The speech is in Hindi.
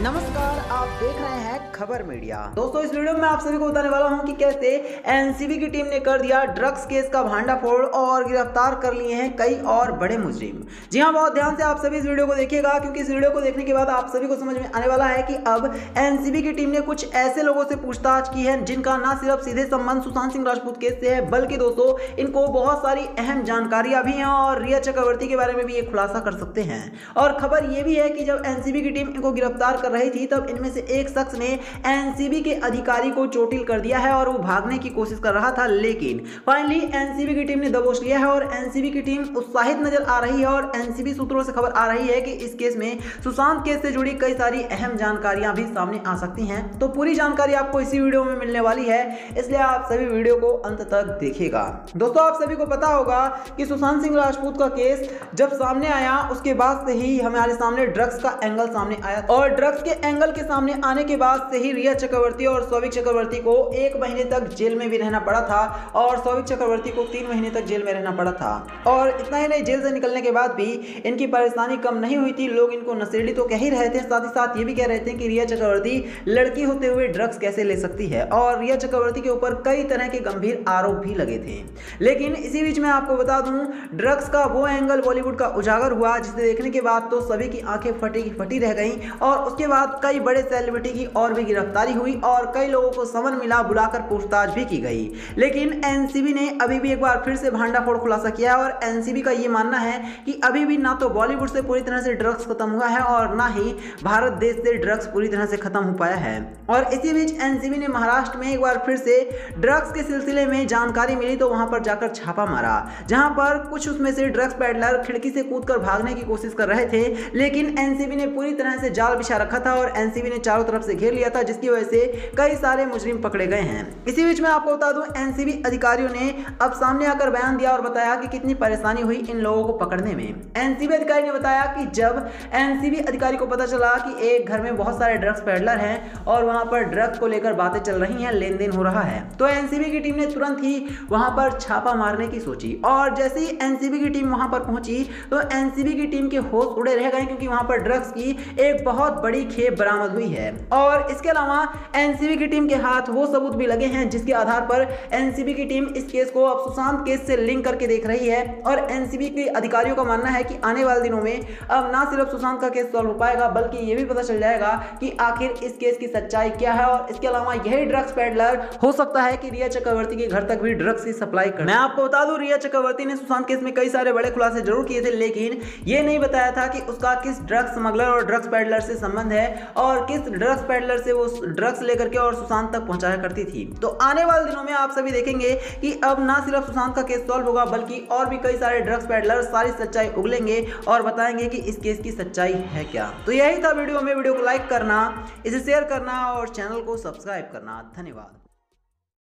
नमस्कार, आप देख रहे हैं खबर मीडिया। दोस्तों, इस वीडियो में आप सभी को बताने वाला हूं कि कैसे एनसीबी की टीम ने कर दिया ड्रग्स केस का भांडाफोड़ और गिरफ्तार कर लिए हैं कई और बड़े मुजरिम। जी हां, बहुत ध्यान से आप सभी इस वीडियो को देखिएगा, क्योंकि इस वीडियो को देखने के बाद आप सभी को समझ में आने वाला है कि अब एनसीबी की टीम ने कुछ ऐसे लोगों से पूछताछ की है जिनका न सिर्फ सीधे संबंध सुशांत सिंह राजपूत केस से है, बल्कि दोस्तों इनको बहुत सारी अहम जानकारियां भी हैं और रिया चक्रवर्ती के बारे में भी ये खुलासा कर सकते हैं। और खबर ये भी है कि जब एनसीबी की टीम इनको गिरफ्तार कर रही थी तब इनमें से एक शख्स ने एनसीबी के अधिकारी को चोटिल कर दिया है और वो भागने की कोशिश कर रहा था, लेकिन फाइनली एनसीबी की टीम ने दबोच लिया है और एनसीबी की टीम उत्साहित नजर आ रही है। और एनसीबी सूत्रों से खबर आ रही है कि इस केस में सुशांत केस से जुड़ी कई सारी अहम जानकारियां भी सामने आ सकती हैं। तो पूरी जानकारी आपको इसी वीडियो में मिलने वाली है, इसलिए आप सभी वीडियो को अंत तक देखिएगा। दोस्तों, आप सभी को पता होगा कि सुशांत सिंह राजपूत का केस जब सामने आया उसके बाद से ही हमारे सामने ड्रग्स का एंगल सामने आया और ड्रग्स के एंगल के सामने आने के बाद से ही रिया चक्रवर्ती और सौविक चक्रवर्ती को 1 महीने तक जेल में भी रहना पड़ा था और सौविक चक्रवर्ती को 3 महीने तक जेल में रहना पड़ा था। और इतना ही नहीं, जेल से निकलने के बाद भी इनकी परेशानी कम नहीं हुई थी। लोग इनको नशेड़ी तो कह ही रहे थे, साथ ही साथ ये भी कह रहे थे कि रिया चक्रवर्ती लड़की होते हुए ड्रग्स कैसे ले सकती है, और रिया चक्रवर्ती के ऊपर कई तरह के गंभीर आरोप भी लगे थे। लेकिन इसी बीच में आपको बता दूं, ड्रग्स का वो एंगल बॉलीवुड का उजागर हुआ जिसे देखने के बाद तो सभी की आंखें फटी रह गईं और उसके बाद कई बड़े सेलिब्रिटी की और भी गिरफ्तारी हुई और कई लोगों को समन मिला, बुलाकर पूछताछ भी की गई। लेकिन एनसीबी ने अभी भी एक बार फिर से भांडाफोड़ खुलासा किया है और एनसीबी का ये मानना है कि अभी भी ना तो बॉलीवुड से पूरी तरह से ड्रग्स खत्म हुआ है और ना ही भारत देश से ड्रग्स पूरी तरह से खत्म हो पाया है। और इसी बीच एनसीबी ने महाराष्ट्र में एक बार फिर से ड्रग्स के सिलसिले में जानकारी मिली तो वहां पर जाकर छापा मारा, जहां पर कुछ उसमें से ड्रग्स पैडलर खिड़की से कूदकर भागने की कोशिश कर रहे थे, लेकिन एनसीबी ने पूरी तरह से जाल बिछा रखा था और एनसीबी ने चारों तरफ से घेर लिया था, जिसकी वजह से कई सारे मुजरिम पकड़े गए हैं। इसी बीच में आपको बता दूं, एनसीबी अधिकारियों ने अब सामने आकर बयान दिया और बताया कि कितनी परेशानी हुई इन लोगों को पकड़ने में। एनसीबी अधिकारी ने बताया कि जब एनसीबी अधिकारी को पता चला कि एक घर में बहुत सारे ड्रग्स पेडलर हैं और वहां पर ड्रग्स को लेकर बातें चल रही हैं, लेन देन हो रहा है, तो एनसीबी की टीम ने तुरंत ही वहां पर छापा मारने की सोची। और जैसे ही एनसीबी की टीम वहां पर पहुंची तो एनसीबी की टीम के होश उड़े रह गए, क्योंकि वहां पर ड्रग्स की एक बहुत बड़ी खेप बरामद हुई है। और इसके अलावा एनसीबी की टीम के हाथ वो सबूत भी लगे हैं जिसके आधार पर एनसीबी की टीम इस केस को अब सुशांत केस से लिंक करके देख रही है। और एनसीबी के अधिकारियों का मानना है कि आने वाले दिनों में अब ना सिर्फ सुशांत का केस सॉल्व हो पाएगा, बल्कि यह भी पता चल जाएगा कि आखिर इस केस की सच्चाई क्या है। और इसके अलावा यही ड्रग्स पेडलर हो सकता है कि रिया चक्रवर्ती के घर तक भी ड्रग्स की सप्लाई कर। मैं आपको बता दूं, रिया चक्रवर्ती ने सुशांत केस में कई सारे बड़े खुलासे जरूर किए थे, लेकिन यह नहीं बताया था कि उसका किस ड्रग्स स्मगलर और ड्रग्स पेडलर से संबंध है और किस ड्रग्स पेडलर से वो ड्रग्स लेकर के और सुशांत तक पहुंचाया करती थी। तो आने वाले दिनों में आप सभी देखेंगे कि अब ना सिर्फ सुशांत का केस सॉल्व होगा, बल्कि और भी कई सारे ड्रग्स पेडलर सारी सच्चाई उगलेंगे और बताएंगे कि इस केस की सच्चाई है क्या। तो यही था वीडियो में। वीडियो को लाइक करना, इसे शेयर करना और चैनल को सब्सक्राइब करना। धन्यवाद।